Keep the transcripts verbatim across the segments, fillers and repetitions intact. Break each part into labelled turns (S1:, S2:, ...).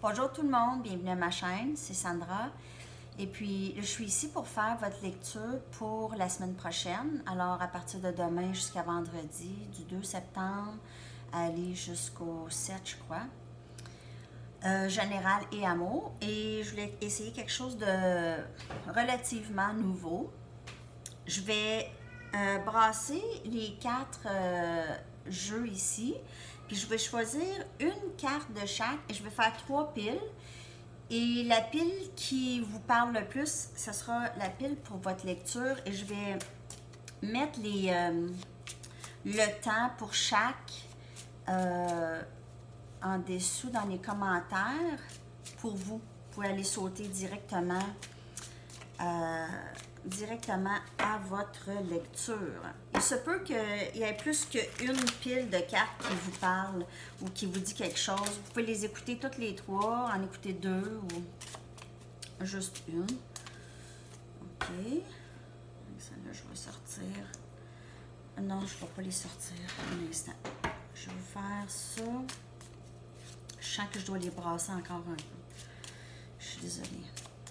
S1: Bonjour tout le monde, bienvenue à ma chaîne, c'est Sandra. Et puis, je suis ici pour faire votre lecture pour la semaine prochaine. Alors, à partir de demain jusqu'à vendredi, du deux septembre, aller jusqu'au sept, je crois. Euh, général et amour. Et je voulais essayer quelque chose de relativement nouveau. Je vais euh, brasser les quatre euh, jeux ici. Puis je vais choisir une carte de chaque et je vais faire trois piles. Et la pile qui vous parle le plus, ce sera la pile pour votre lecture. Et je vais mettre les, euh, le temps pour chaque euh, en dessous dans les commentaires pour vous. Vous pouvez aller sauter directement, euh, directement à votre lecture. Il se peut qu'il y ait plus qu'une pile de cartes qui vous parle ou qui vous dit quelque chose. Vous pouvez les écouter toutes les trois, en écouter deux ou juste une. OK. Celle-là, je vais sortir. Non, je ne vais pas les sortir un instant. Je vais faire ça. Je sens que je dois les brasser encore un peu. Je suis désolée.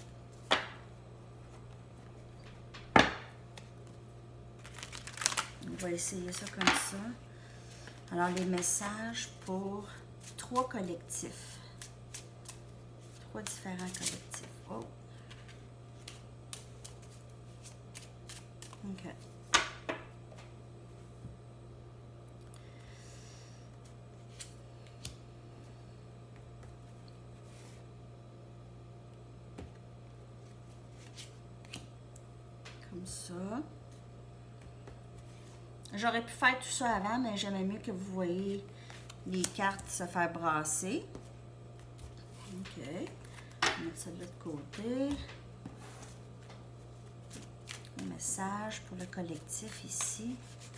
S1: On va essayer ça comme ça. Alors, les messages pour trois collectifs. Trois différents collectifs. Oh. OK. Comme ça. J'aurais pu faire tout ça avant, mais j'aimais mieux que vous voyez les cartes se faire brasser. OK. Je vais mettre ça de l'autre côté. Un message pour le collectif ici.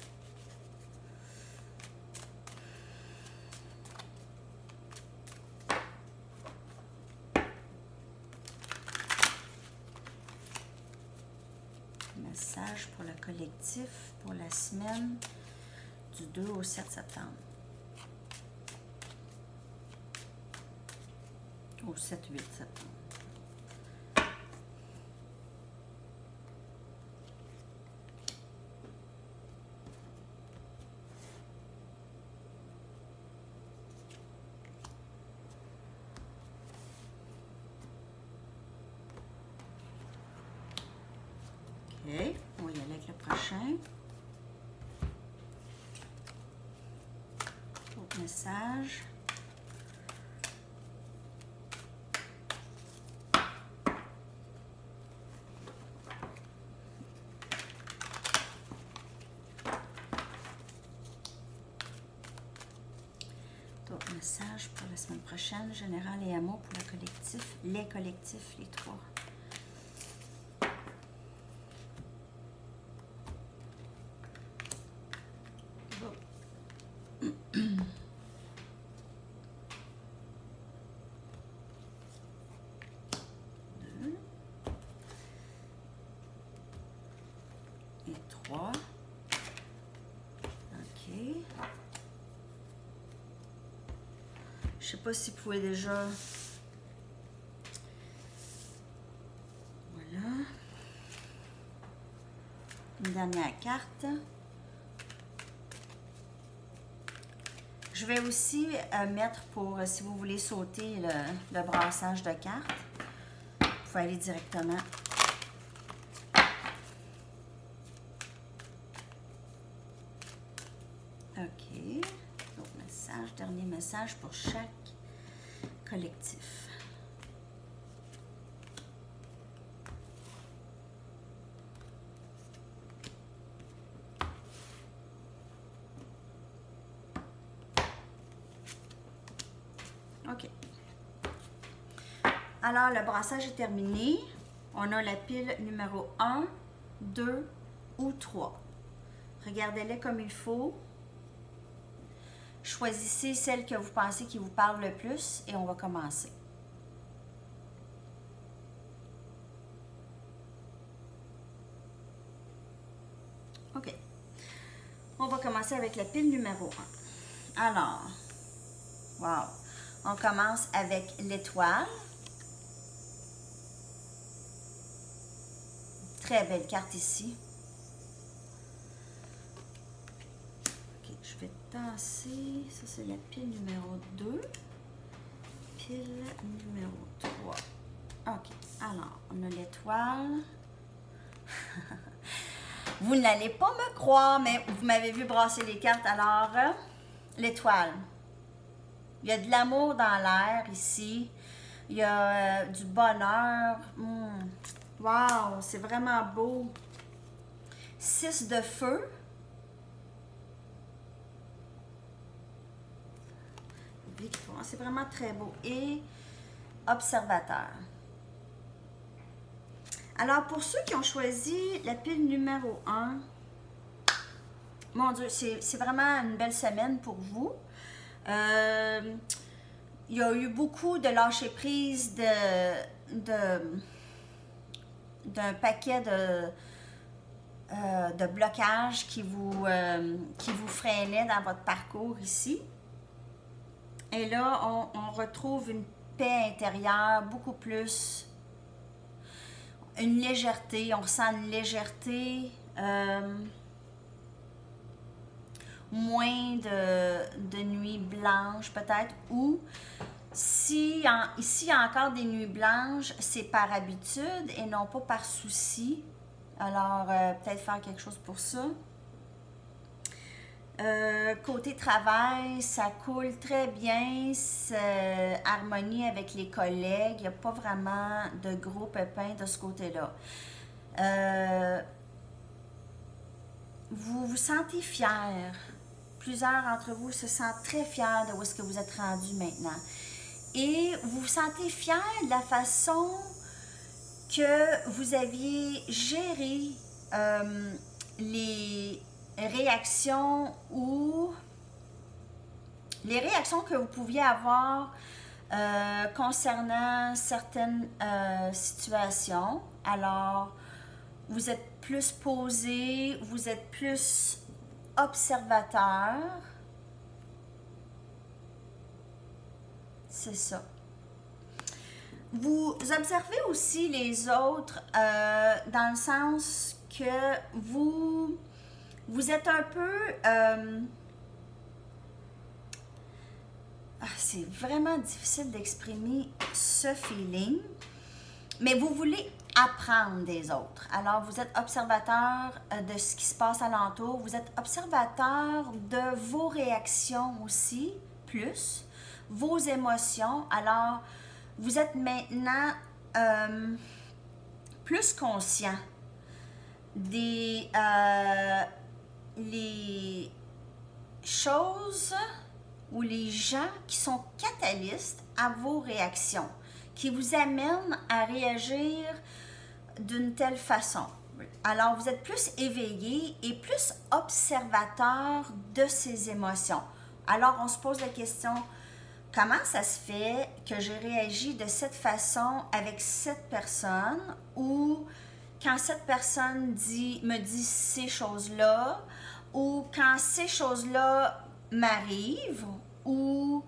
S1: Message pour le collectif pour la semaine du deux au sept septembre. Au sept huit septembre. OK, on va y aller avec le prochain. Autre message. D'autres messages pour la semaine prochaine. Général et amour pour le collectif. Les collectifs, les trois. Et trois. OK. Je sais pas si vous pouvez déjà... Voilà. Une dernière carte. Je vais aussi euh, mettre pour, euh, si vous voulez sauter le, le brassage de cartes, vous pouvez aller directement. OK. Donc, message, dernier message pour chaque collectif. OK. Alors, le brassage est terminé. On a la pile numéro un, deux ou trois. Regardez-les comme il faut. Choisissez celle que vous pensez qui vous parle le plus et on va commencer. OK. On va commencer avec la pile numéro un. Alors, wow! On commence avec l'étoile. Très belle carte ici. Ok, je vais tasser. Ça, c'est la pile numéro deux. Pile numéro trois. Ok, alors, on a l'étoile. Vous n'allez pas me croire, mais vous m'avez vu brasser les cartes. Alors, euh, l'étoile. Il y a de l'amour dans l'air ici. Il y a euh, du bonheur. Mmh. Wow, c'est vraiment beau. Six de feu. Victoire. C'est vraiment très beau. Et observateur. Alors, pour ceux qui ont choisi la pile numéro un, mon Dieu, c'est vraiment une belle semaine pour vous. Euh, il y a eu beaucoup de lâcher-prise de, de, d'un paquet de, euh, de blocages qui vous, euh, qui vous freinaient dans votre parcours ici. Et là, on, on retrouve une paix intérieure beaucoup plus... Une légèreté, on ressent une légèreté, euh, moins de, de nuits blanches peut-être, ou si en, ici il y a encore des nuits blanches, c'est par habitude et non pas par souci. Alors, euh, peut-être faire quelque chose pour ça. Euh, côté travail, ça coule très bien, c'est harmonie avec les collègues, il n'y a pas vraiment de gros pépins de ce côté-là. Euh, vous vous sentez fiers, plusieurs d'entre vous se sentent très fiers de où est-ce que vous êtes rendu maintenant. Et vous vous sentez fiers de la façon que vous aviez géré euh, les... réactions ou les réactions que vous pouviez avoir euh, concernant certaines euh, situations. Alors, vous êtes plus posé, vous êtes plus observateur. C'est ça. Vous observez aussi les autres euh, dans le sens que vous... Vous êtes un peu... Euh, ah, c'est vraiment difficile d'exprimer ce feeling, mais vous voulez apprendre des autres. Alors, vous êtes observateur de ce qui se passe alentour. Vous êtes observateur de vos réactions aussi, plus, vos émotions. Alors, vous êtes maintenant euh, plus conscient des... Euh, les choses ou les gens qui sont catalystes à vos réactions, qui vous amènent à réagir d'une telle façon. Alors, vous êtes plus éveillé et plus observateur de ces émotions. Alors, on se pose la question, comment ça se fait que j'ai réagi de cette façon avec cette personne, ou quand cette personne dit, me dit ces choses-là, ou quand ces choses-là m'arrivent, ou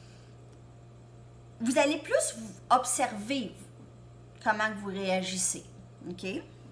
S1: vous allez plus observer comment vous réagissez. OK?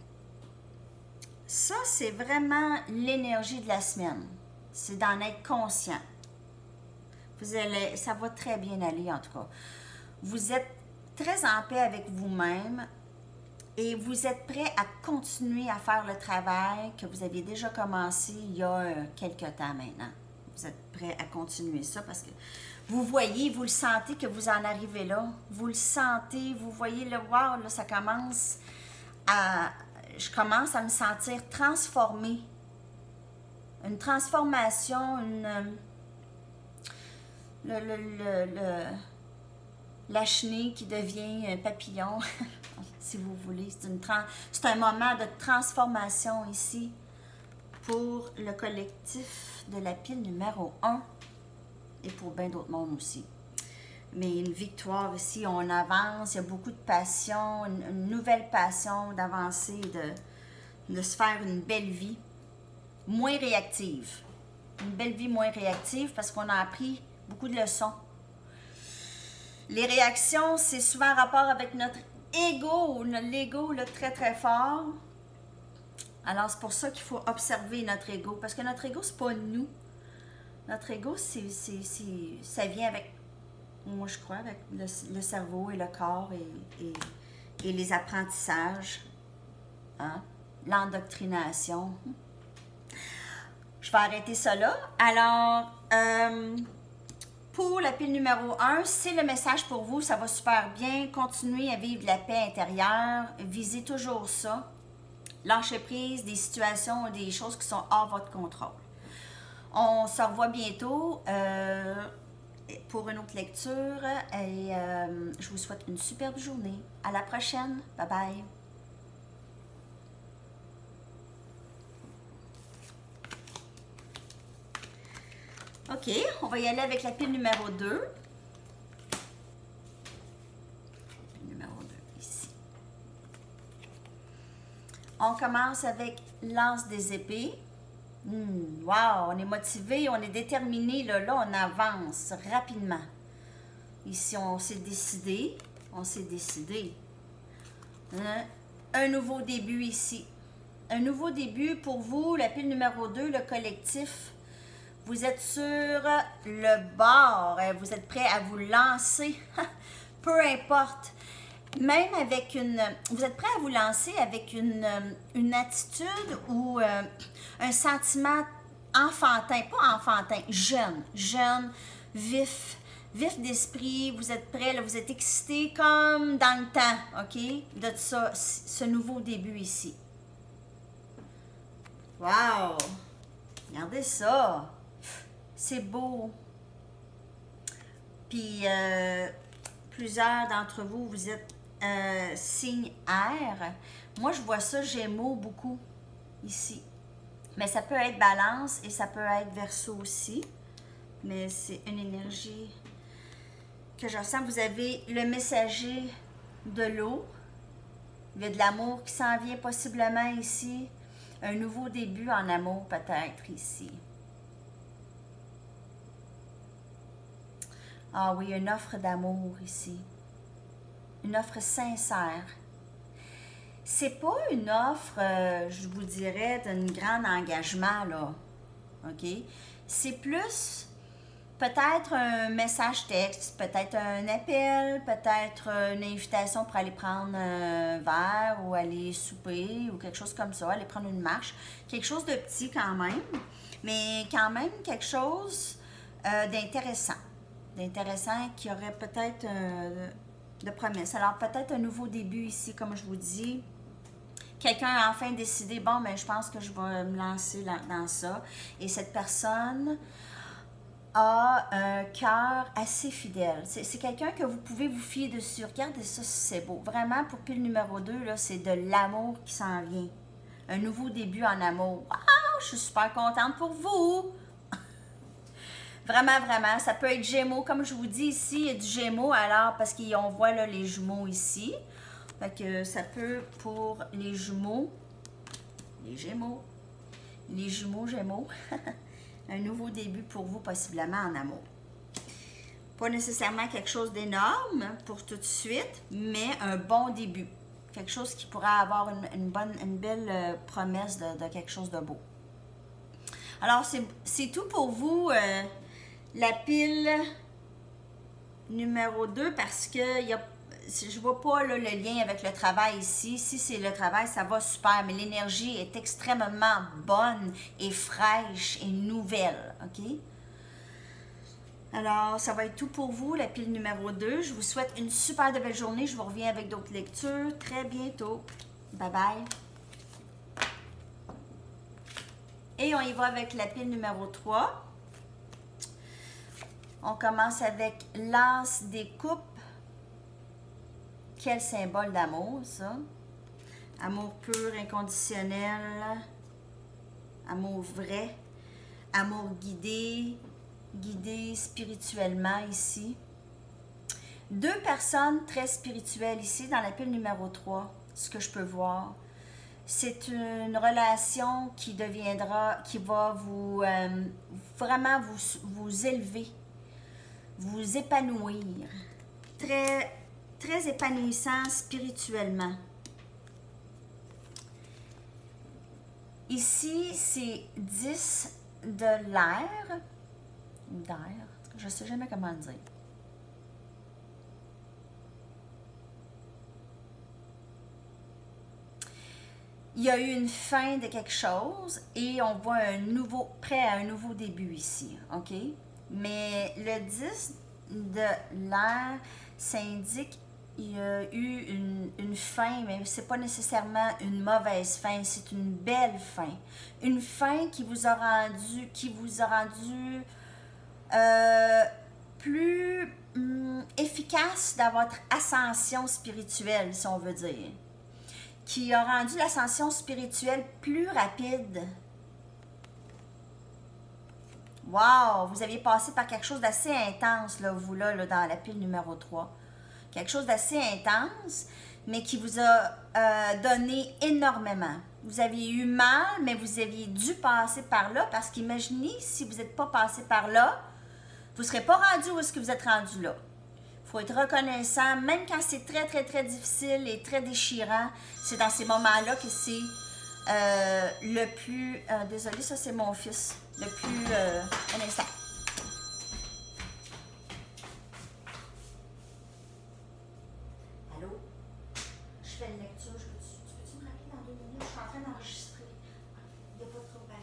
S1: Ça, c'est vraiment l'énergie de la semaine. C'est d'en être conscient. Vous allez, ça va très bien aller, en tout cas. Vous êtes très en paix avec vous-même. Et vous êtes prêt à continuer à faire le travail que vous aviez déjà commencé il y a euh, quelques temps maintenant. Vous êtes prêt à continuer ça parce que vous voyez, vous le sentez que vous en arrivez là. Vous le sentez, vous voyez le wow, là, ça commence à... Je commence à me sentir transformée. Une transformation, une... Le, le, le, le, la chenille qui devient un papillon. Si vous voulez, c'est un moment de transformation ici pour le collectif de la pile numéro un et pour bien d'autres mondes aussi. Mais une victoire ici, on avance, il y a beaucoup de passion, une, une nouvelle passion d'avancer, de, de se faire une belle vie moins réactive. Une belle vie moins réactive parce qu'on a appris beaucoup de leçons. Les réactions, c'est souvent en rapport avec notre ego, l'ego là, très très fort. Alors c'est pour ça qu'il faut observer notre ego, parce que notre ego, c'est pas nous. Notre ego, c'est, c'est, c'est, ça vient avec, moi je crois, avec le, le cerveau et le corps et, et, et les apprentissages, hein? L'endoctrination. Je vais arrêter ça là. Alors, euh, pour la pile numéro un, c'est le message pour vous. Ça va super bien. Continuez à vivre la paix intérieure. Visez toujours ça. Lâchez prise des situations ou des choses qui sont hors votre contrôle. On se revoit bientôt euh, pour une autre lecture. Et euh, je vous souhaite une superbe journée. À la prochaine. Bye bye. OK, on va y aller avec la pile numéro deux. Pile numéro deux, ici. On commence avec l'Anse des épées. Mmh, wow, on est motivé, on est déterminé. Là, là, on avance rapidement. Ici, on s'est décidé. On s'est décidé. Hein? Un nouveau début ici. Un nouveau début pour vous, la pile numéro deux, le collectif. Vous êtes sur le bord, vous êtes prêt à vous lancer, peu importe. Même avec une... Vous êtes prêt à vous lancer avec une, une attitude ou euh, un sentiment enfantin, pas enfantin, jeune, jeune, vif, vif d'esprit. Vous êtes prêt, là, vous êtes excité comme dans le temps, OK? De ça, ce nouveau début ici. Wow! Regardez ça! C'est beau. Puis, euh, plusieurs d'entre vous, vous êtes euh, signe air. Moi, je vois ça Gémeaux beaucoup, ici. Mais ça peut être Balance et ça peut être Verseau aussi. Mais c'est une énergie que je ressens. Vous avez le messager de l'eau. Il y a de l'amour qui s'en vient possiblement ici. Un nouveau début en amour peut-être ici. Ah oui, une offre d'amour ici. Une offre sincère. C'est pas une offre, euh, je vous dirais, d'un grand engagement, là. OK? C'est plus peut-être un message texte, peut-être un appel, peut-être une invitation pour aller prendre un verre ou aller souper ou quelque chose comme ça, aller prendre une marche. Quelque chose de petit quand même, mais quand même quelque chose euh, d'intéressant. D'intéressant qui aurait peut-être euh, de promesse. Alors peut-être un nouveau début ici, comme je vous dis. Quelqu'un a enfin décidé, bon, ben je pense que je vais me lancer là, dans ça. Et cette personne a un cœur assez fidèle. C'est quelqu'un que vous pouvez vous fier dessus. Regardez ça, c'est beau. Vraiment, pour pile numéro deux, c'est de l'amour qui s'en vient. Un nouveau début en amour. Wow, je suis super contente pour vous! Vraiment, vraiment, ça peut être Gémeaux. Comme je vous dis ici, il y a du Gémeaux, alors, parce qu'on voit là, les jumeaux ici. Fait que ça peut, pour les jumeaux, les Gémeaux, les jumeaux, Gémeaux, un nouveau début pour vous, possiblement en amour. Pas nécessairement quelque chose d'énorme pour tout de suite, mais un bon début. Quelque chose qui pourrait avoir une, une, bonne, une belle euh, promesse de, de quelque chose de beau. Alors, c'est tout pour vous. Euh, La pile numéro deux, parce que y a, je ne vois pas là, le lien avec le travail ici. Si c'est le travail, ça va super, mais l'énergie est extrêmement bonne et fraîche et nouvelle, OK? Alors, ça va être tout pour vous, la pile numéro deux. Je vous souhaite une super de belle journée. Je vous reviens avec d'autres lectures très bientôt. Bye bye! Et on y va avec la pile numéro trois. On commence avec l'As des coupes. Quel symbole d'amour, ça. Amour pur, inconditionnel. Amour vrai. Amour guidé. Guidé spirituellement ici. Deux personnes très spirituelles ici dans la pile numéro trois. Ce que je peux voir. C'est une relation qui deviendra, qui va vous euh, vraiment vous, vous élever, vous épanouir. très, très épanouissant spirituellement. Ici, c'est dix de l'air, d'air, je ne sais jamais comment le dire. Il y a eu une fin de quelque chose et on voit un nouveau, prêt à un nouveau début ici, ok? Mais le dix de l'air, ça indique qu'il y a eu une, une fin, mais ce n'est pas nécessairement une mauvaise fin, c'est une belle fin. Une fin qui vous a rendu, qui vous a rendu euh, plus hum, efficace dans votre ascension spirituelle, si on veut dire. Qui a rendu l'ascension spirituelle plus rapide. Wow! Vous aviez passé par quelque chose d'assez intense, là, vous, là, là, dans la pile numéro trois. Quelque chose d'assez intense, mais qui vous a euh, donné énormément. Vous aviez eu mal, mais vous aviez dû passer par là, parce qu'imaginez, si vous n'êtes pas passé par là, vous ne serez pas rendu où est-ce que vous êtes rendu là. Il faut être reconnaissant, même quand c'est très, très, très difficile et très déchirant, c'est dans ces moments-là que c'est euh, le plus... Euh, désolé, ça c'est mon fils. Le plus... Euh, un instant. Allô? Je fais une lecture. Je peux tu peux-tu me rappeler dans deux minutes? Je suis en train d'enregistrer. Il n'y a pas de trouble.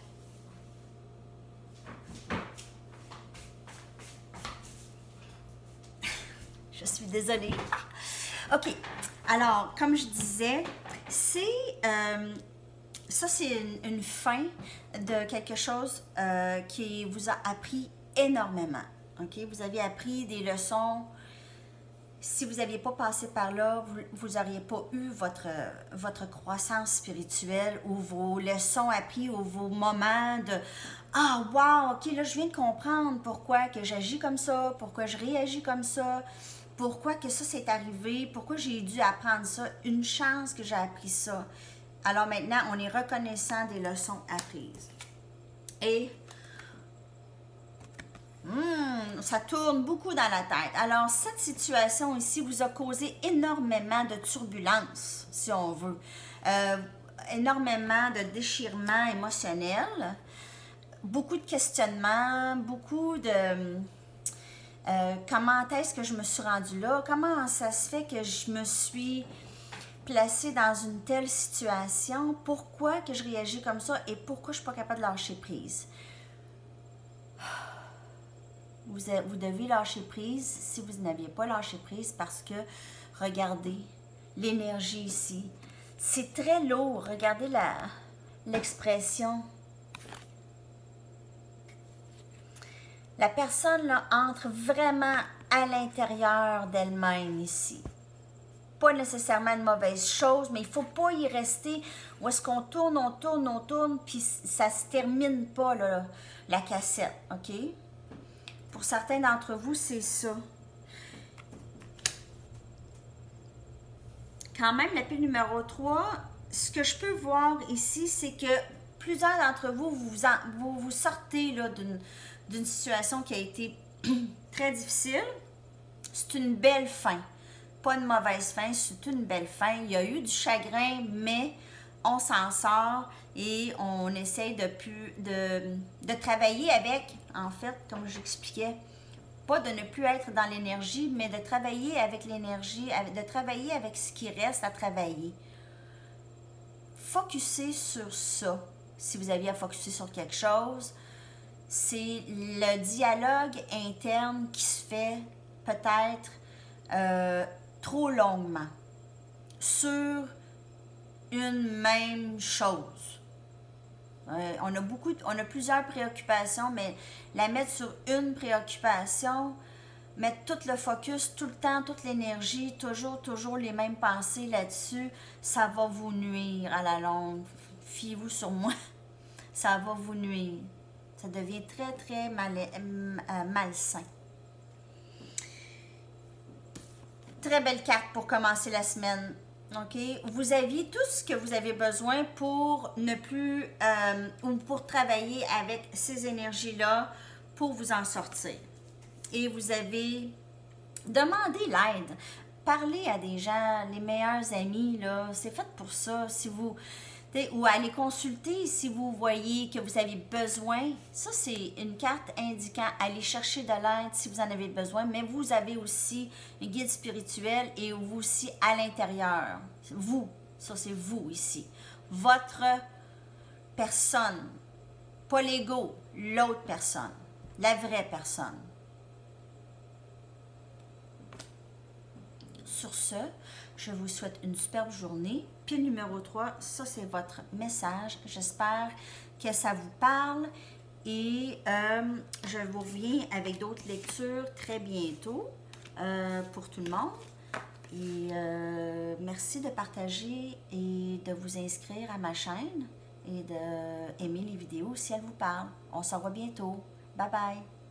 S1: Je suis désolée. Ah. OK. Alors, comme je disais, c'est... Euh, ça, c'est une, une fin de quelque chose euh, qui vous a appris énormément. OK? Vous avez appris des leçons. Si vous n'aviez pas passé par là, vous n'auriez pas eu votre, votre croissance spirituelle ou vos leçons apprises ou vos moments de « Ah, wow! OK, là, je viens de comprendre pourquoi que j'agis comme ça, pourquoi je réagis comme ça. » Pourquoi que ça s'est arrivé? Pourquoi j'ai dû apprendre ça? Une chance que j'ai appris ça. Alors maintenant, on est reconnaissant des leçons apprises. Et hmm, ça tourne beaucoup dans la tête. Alors, cette situation ici vous a causé énormément de turbulences, si on veut. Euh, énormément de déchirements émotionnels. Beaucoup de questionnements, beaucoup de... Euh, comment est-ce que je me suis rendue là? Comment ça se fait que je me suis placée dans une telle situation? Pourquoi que je réagis comme ça? Et pourquoi je ne suis pas capable de lâcher prise? Vous, vous devez lâcher prise si vous n'aviez pas lâché prise parce que, regardez, l'énergie ici, c'est très lourd. Regardez la, l'expression. La personne là, entre vraiment à l'intérieur d'elle-même ici. Pas nécessairement une mauvaise chose, mais il ne faut pas y rester où est-ce qu'on tourne, on tourne, on tourne, puis ça ne se termine pas, là, la cassette, OK? Pour certains d'entre vous, c'est ça. Quand même, la pile numéro trois, ce que je peux voir ici, c'est que plusieurs d'entre vous, vous, en, vous, vous sortez là d'une... d'une situation qui a été très difficile. C'est une belle fin. Pas une mauvaise fin, c'est une belle fin. Il y a eu du chagrin, mais on s'en sort et on essaye de, plus, de, de travailler avec, en fait, comme j'expliquais, pas de ne plus être dans l'énergie, mais de travailler avec l'énergie, de travailler avec ce qui reste à travailler. Focussez sur ça, si vous aviez à focuser sur quelque chose. C'est le dialogue interne qui se fait peut-être euh, trop longuement sur une même chose. Euh, on a beaucoup, on a plusieurs préoccupations, mais la mettre sur une préoccupation, mettre tout le focus, tout le temps, toute l'énergie, toujours, toujours les mêmes pensées là-dessus, ça va vous nuire à la longue. Fiez-vous sur moi, ça va vous nuire. Ça devient très, très mal, euh, malsain. Très belle carte pour commencer la semaine. OK? Vous aviez tout ce que vous avez besoin pour ne plus, euh, ou pour travailler avec ces énergies-là, pour vous en sortir. Et vous avez Demandez l'aide. Parlez à des gens, les meilleurs amis, là, c'est fait pour ça. Si vous, ou allez consulter si vous voyez que vous avez besoin. Ça, c'est une carte indiquant aller chercher de l'aide si vous en avez besoin, mais vous avez aussi un guide spirituel et vous aussi à l'intérieur. Vous, ça c'est vous ici. Votre personne, pas l'ego, l'autre personne, la vraie personne. Sur ce, je vous souhaite une superbe journée. Pile numéro trois, ça c'est votre message. J'espère que ça vous parle et euh, je vous reviens avec d'autres lectures très bientôt euh, pour tout le monde. Et euh, merci de partager et de vous inscrire à ma chaîne et d'aimer les vidéos si elles vous parlent. On se revoit bientôt. Bye bye!